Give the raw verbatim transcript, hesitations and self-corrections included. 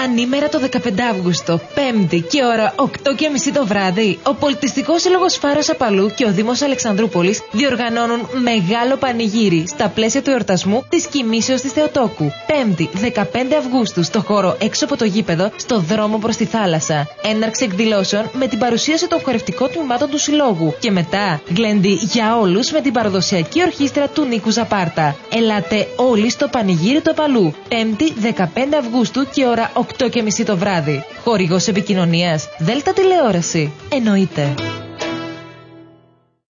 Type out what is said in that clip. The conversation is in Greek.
Ανήμερα το δεκαπέντε Αυγούστου, Πέμπτη και ώρα οκτώ και μισή το βράδυ, ο Πολιτιστικός Σύλλογος Φάρος Απαλού και ο Δήμος Αλεξανδρούπολης διοργανώνουν μεγάλο πανηγύρι στα πλαίσια του εορτασμού της Κοιμήσεως της Θεοτόκου. Πέμπτη, δεκαπέντε Αυγούστου, στο χώρο έξω από το γήπεδο, στο δρόμο προς τη θάλασσα. Έναρξη εκδηλώσεων με την παρουσίαση των χορευτικών τμήματων του Συλλόγου. Και μετά, γλέντι για όλους με την παραδοσιακή ορχήστρα του Νίκου Ζαπάρτα. Ελάτε όλοι στο πανηγύρι του Απαλού. Πέμπτη, δεκαπέντε Αυγούστου και ώρα οκτώ και μισή το βράδυ. Χορηγός επικοινωνίας Δέλτα Τηλεόραση. Εννοείται.